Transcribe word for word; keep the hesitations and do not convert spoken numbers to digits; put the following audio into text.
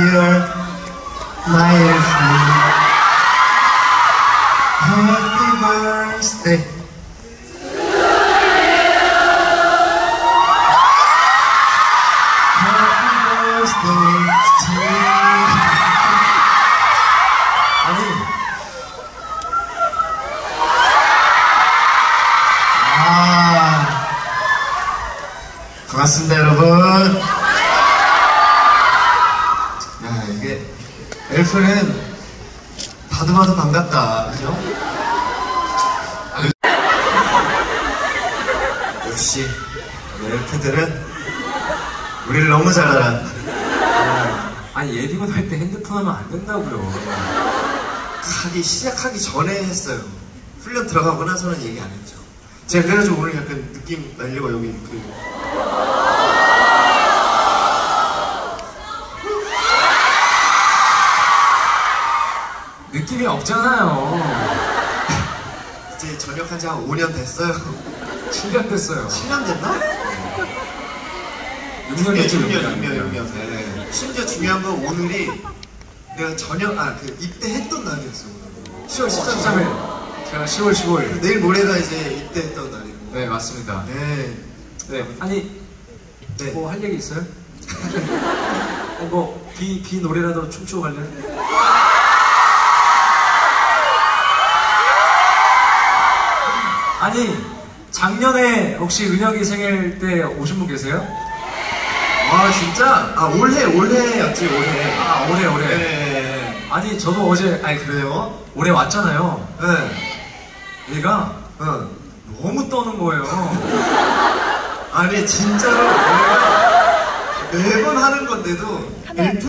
Dear my friend, happy birthday. Happy birthday to you. 아니, 아, 반갑습니다, 여러분. 야, 이게 엘프는 봐도 봐도 반갑다, 그죠? 역시 엘프들은 우리를 너무 잘 알아. 아니, 예비군 할 때 핸드폰 하면 안 된다고요. 하기 시작하기 전에 했어요. 훈련 들어가고 나서는 얘기 안 했죠. 제가 그래가지고 오늘 약간 느낌 날려고 여기 그 느낌이 없잖아요. 이제 전역한 지 한 오 년 됐어요. 칠 년 됐어요. 칠 년 됐나? 육 년 됐죠. 육 년, 육 년, 육 년. 네. 심지어 중요한 건 오늘이 내가 전역, 아, 그 입대했던 날이었어. 시월 십삼 일. 제가 시월 십오 일. 내일 모레가 이제 입대했던 날이고. 네, 맞습니다. 네. 네. 아니, 네. 뭐 할 얘기 있어요? 아니, 뭐, 비, 비 노래라도 춤추고 갈래요? 아니, 작년에 혹시 은혁이 생일 때 오신 분 계세요? 아, 진짜? 아, 올해, 올해였지, 올해. 아, 올해, 올해. 네. 아니, 저도 어제, 아니, 그래요? 올해 왔잖아요. 네. 얘가 응. 너무 떠는 거예요. 아니, 진짜로 내가 매번 하는 건데도 엘프